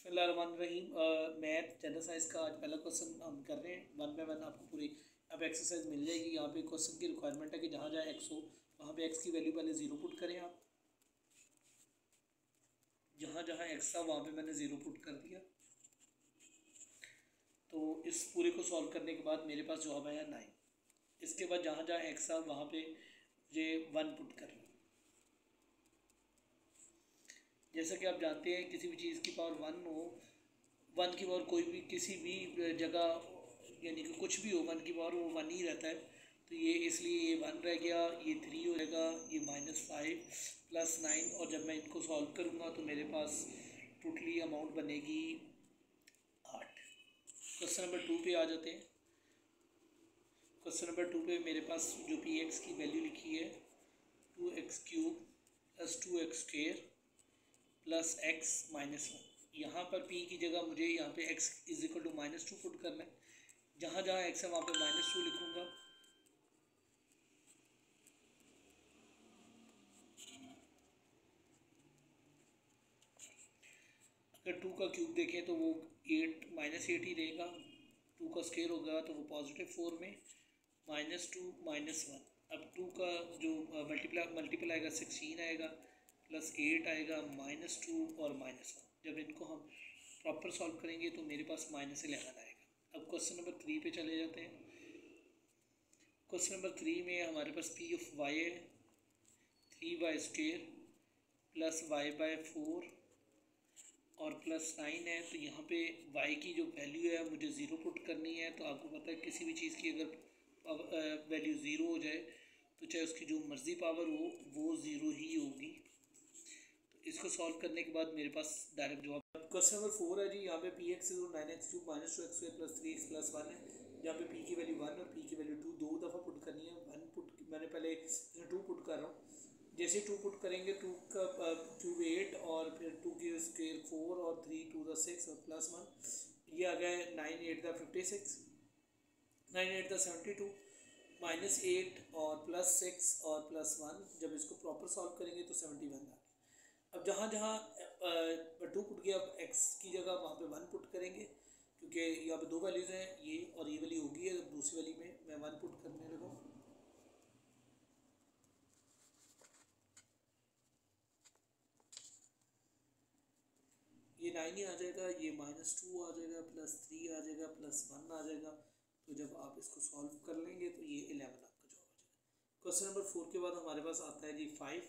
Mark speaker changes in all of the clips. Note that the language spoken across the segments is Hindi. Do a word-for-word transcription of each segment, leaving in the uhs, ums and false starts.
Speaker 1: बिस्मिल्लाहिर्रहमानिर्रहीम। मैथ जनरल साइंस का आज पहला क्वेश्चन हम कर रहे हैं। वन बाय वन आपको पूरी अब एक्सरसाइज मिल जाएगी। यहाँ पे क्वेश्चन की रिक्वायरमेंट है कि जहाँ जहाँ एक्स हो वहाँ पे एक्स की वैल्यू पहले ज़ीरो पुट करें आप। जहाँ जहाँ एक्स था वहाँ पे मैंने ज़ीरो पुट कर दिया। तो इस पूरे को सॉल्व करने के बाद मेरे पास जवाब आया नाइन। इसके बाद जहाँ जहाँ एक्स था वहाँ पे ये वन पुट कर लो। जैसा कि आप जानते हैं किसी भी चीज़ की पावर वन हो, वन की पावर कोई भी किसी भी जगह यानी कि कुछ भी हो वन की पावर वो वन ही रहता है। तो ये इसलिए ये वन रह गया, ये थ्री हो जाएगा, ये माइनस फाइव प्लस नाइन। और जब मैं इनको सॉल्व करूँगा तो मेरे पास टोटली अमाउंट बनेगी आठ। क्वेश्चन नंबर टू पे आ जाते हैं। क्वेश्चन नंबर टू पे मेरे पास जो पी एक्स की वैल्यू लिखी है two x cube plus two x square plus x minus one. यहाँ पर p की जगह मुझे यहाँ पे x is equal to minus two put करना है। जहाँ जहाँ x है वहाँ पे माइनस टू लिखूँगा। अगर टू का क्यूब देखें तो वो एट माइनस एट ही रहेगा। टू का स्क्वायर होगा तो वो पॉजिटिव फोर में माइनस टू माइनस वन। अब टू का जो मल्टीप्लाई मल्टीपल आएगा सिक्सटीन आएगा प्लस एट आएगा माइनस टू और माइनस वन। जब इनको हम प्रॉपर सॉल्व करेंगे तो मेरे पास माइनस इलेवन आएगा। अब क्वेश्चन नंबर थ्री पे चले जाते हैं। क्वेश्चन नंबर थ्री में हमारे पास पी ऑफ वाई है three Y square plus Y by four और प्लस नाइन है। तो यहाँ पे y की जो वैल्यू है मुझे ज़ीरो पुट करनी है। तो आपको पता है किसी भी चीज़ की अगर वैल्यू ज़ीरो हो जाए तो चाहे उसकी जो मर्ज़ी पावर हो वो ज़ीरो ही होगी। तो इसको सॉल्व करने के बाद मेरे पास डायरेक्ट जवाब। क्वेश्चन नंबर फोर है जी। यहाँ पे P X nine X cube minus two X square plus three X plus one है। यहाँ पे p की वैल्यू वन और p की वैल्यू टू दो दफ़ा पुट करनी है। वन पुट मैंने पहले टू पुट कर रहा हूँ। जैसे टू पुट करेंगे टू का क्यूब एट और फिर टू की स्क्वेयर फोर और थ्री टू द सिक्स और प्लस वन। ये आ गया nine eight the fifty six nine eight the seventy two minus eight और प्लस सिक्स और प्लस वन। जब इसको प्रॉपर सॉल्व करेंगे तो सेवेंटी वन आ गया। अब जहाँ जहाँ टू पुट किया अब एक्स की जगह वहाँ पे वन पुट करेंगे क्योंकि यहाँ पे दो वैल्यूज़ हैं ये और ये वाली होगी है। दूसरी वाली में मैं वन पुट करने लगा। ये नाइन ही आ जाएगा, ये माइनस टू आ जाएगा प्लस थ्री आ जाएगा प्लस वन आ जाएगा। तो जब आप इसको सॉल्व कर लेंगे तो ये इलेवन आपका जवाब आ जाएगा। क्वेश्चन नंबर फोर के बाद हमारे पास आता है जी फाइव।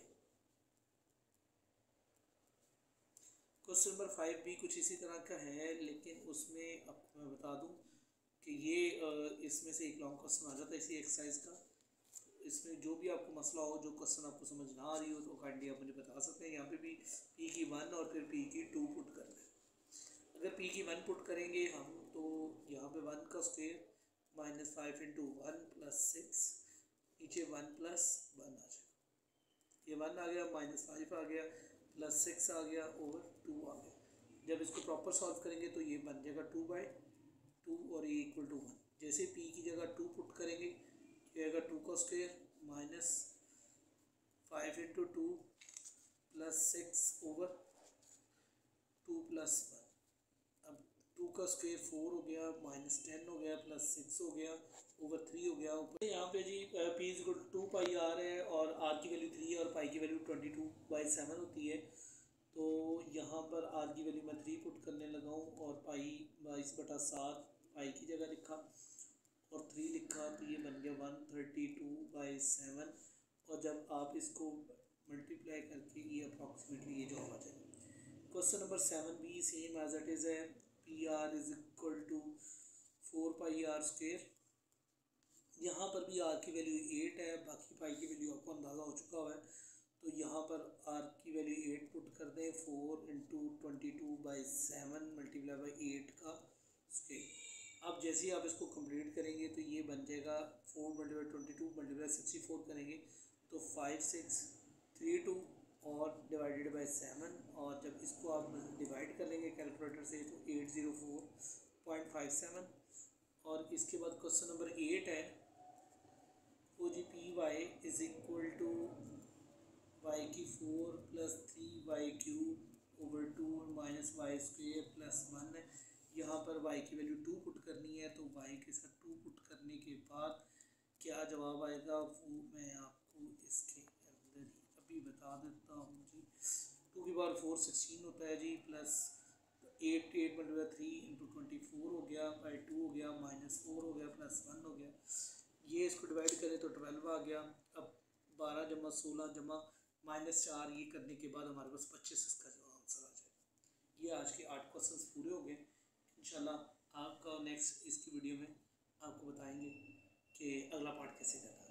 Speaker 1: क्वेश्चन नंबर फाइव भी कुछ इसी तरह का है लेकिन उसमें आपको मैं बता दूं कि ये इसमें से एक लॉन्ग क्वेश्चन आ जाता है इसी एक्सरसाइज का। इसमें जो भी आपको मसला हो, जो क्वेश्चन आपको समझ ना आ रही हो तो काइंडली आप मुझे बता सकते हैं। यहाँ पे भी p की वन और फिर p की टू पुट करना है। अगर p की वन पुट करेंगे हम तो यहाँ पे वन का square minus five into one plus six नीचे वन प्लस वन आ जाएगा। ये वन आ गया माइनस फाइव आ गया प्लस सिक्स आ गया और टू आ गया। जब इसको प्रॉपर सॉल्व करेंगे तो ये बन जाएगा टू बाई टू और ये इक्वल टू वन। जैसे p की जगह टू पुट करेंगे ये आएगा टू का square minus five into two plus six over two plus one. अब टू का स्क्वायर फोर हो गया माइनस टेन हो गया प्लस सिक्स हो गया ओवर थ्री हो गया। ऊपर यहाँ पे जी P is equal to pi R है और आर की वैल्यू थ्री है और पाई की value twenty two by seven होती है। तो यहाँ पर आर की वैल्यू मैं थ्री पुट करने लगा हूँ और पाई बाईस बटा सात पाई की जगह लिखा और थ्री लिखा तो ये बन गया one thirty two by seven. और जब आप इसको मल्टीप्लाई करके ये अप्रॉक्सीमेटली ये जवाब आ जाएगा। क्वेश्चन नंबर सेवन भी सेम एज इट इज़ है। P R is equal to four pi R square. यहाँ पर भी आर की वैल्यू एट है, बाकी पाई की वैल्यू आपको अंदाज़ा हो चुका हुआ है। तो यहाँ पर आर की वैल्यू एट पुट कर दें। Four into twenty two by seven multiply by eight का स्क्वायर। अब जैसे ही आप इसको कंप्लीट करेंगे तो ये बन जाएगा four multiply twenty two multiply sixty four करेंगे तो फाइव सिक्स थ्री टू और डिवाइडेड बाई सेवन। और जब इसको आप डिवाइड कर लेंगे कैलकुलेटर से तो eight zero four point five seven. और इसके बाद क्वेश्चन नंबर एट है वो जी P Y is equal to Y की four plus three Y cube over two minus Y square plus one है। यहाँ पर y की वैल्यू टू पुट करनी है, तो y के साथ टू पुट करने के बाद क्या जवाब आएगा वो मैं आपको इसके अंदर ही अभी बता देता हूँ जी। टू की पावर फोर सिक्सटीन होता है जी, plus eight eight multiply three into twenty four हो गया, बाई टू हो गया, माइनस फोर हो गया, प्लस वन हो गया। ये इसको डिवाइड करें तो ट्वेल्व आ गया। अब बारह जमा सोलह जमा माइनस चार ये करने के बाद हमारे पास पच्चीस इसका जो आंसर आ जाए। ये आज के आठ क्वेश्चंस पूरे हो गए। इंशाल्लाह आपका नेक्स्ट इसकी वीडियो में आपको बताएंगे कि अगला पार्ट कैसे करना है।